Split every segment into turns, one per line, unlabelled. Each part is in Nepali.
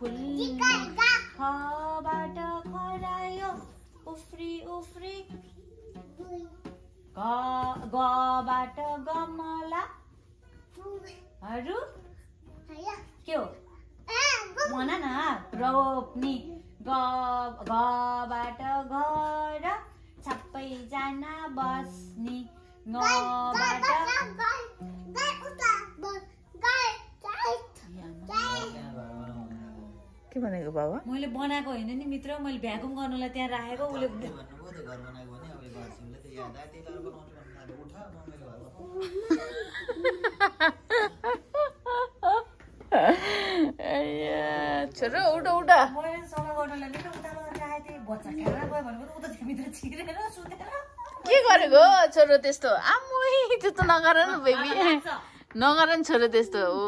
फुल्ने खबाट खरायो उफ्री उफ्री गबाट गमला हरू के हो भन न रोप्नी गबाट घर सबैजना बस्ने गबाट
के भनेको बाबा
मैले बनाएको होइन नि मित्र मैले भ्याकुम गर्नुलाई त्यहाँ राखेको उसले
छोरो उठा उठा
मैले सफा गर्नुलाई नि उता राखेको थिएँ बच्चा खेलेर गयो भनेको उता भित्र छिरेर सुतेर
के गरेको छोरो त्यस्तो आमै त्यस्तो नगर न बेबी नगर नि छोरो त्यस्तो हो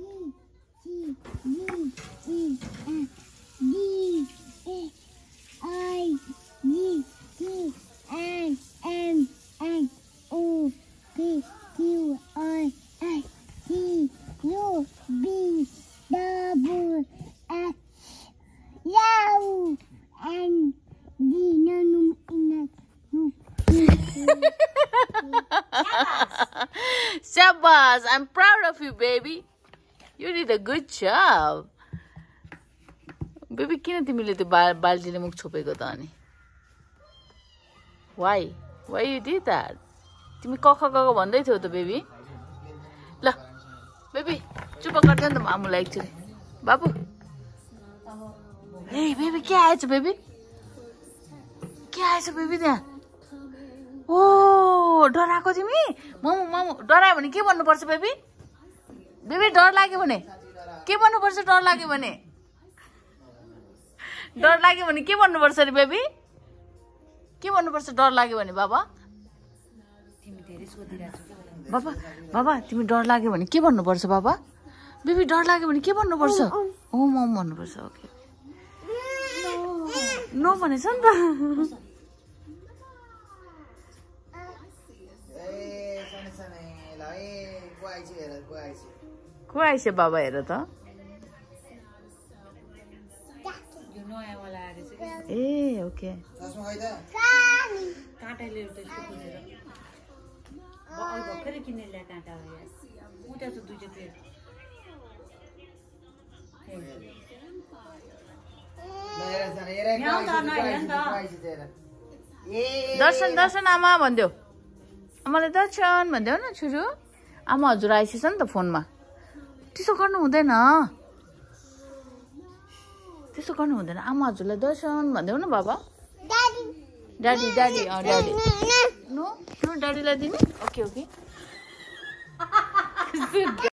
Shabash, I'm proud of you, baby. You did a good job. Baby, किन तिमीले त्यो बाल्टीले मुख छोपेको त अनि? Why? Why you did that? तिमी कख भन्दै थियौ त बेबी? ल बेबी चुप गर्दै नि त मामुलाई एकचोटि बाबु ए बेबी के आएछ बेबी के आएछ बेबी त्यहाँ ओ डराएको तिमी मामु मामु डरायो भने के भन्नुपर्छ बेबी बेबी डर लाग्यो भने के भन्नुपर्छ डर लाग्यो भने के भन्नुपर्छ रे बेबी के भन्नुपर्छ डर लाग्यो भने बाबा
तिमी धेरै सोधिरहेछौ
बाबा बाबा तिमी डर लाग्यो भने के भन्नुपर्छ बाबा बेबी डर लाग्यो भने के भन्नुपर्छ ओ मम भन्नुपर्छ ओके नो भनेछ नि त को आइछ बाबा हेर त
यो नयाँ वाला आएर चाहिँ
ए ओके
काँटाले त्यसको खोजेर भर्खरै किनेर ल्याए काँटा हो यार उता छ दुईटा प्लेट
दर्शन दर्शन आमा भन्देऊ आमाले दर्शन भन्देऊ न छोरो आमा हजुर आइसछ नि त फोनमा त्यसो गर्नु हुँदैन आमा हजुरलाई दर्शन भन्देऊ न बाबा daddy daddy daddy no no ड्याडीलाई दिने ओके ओके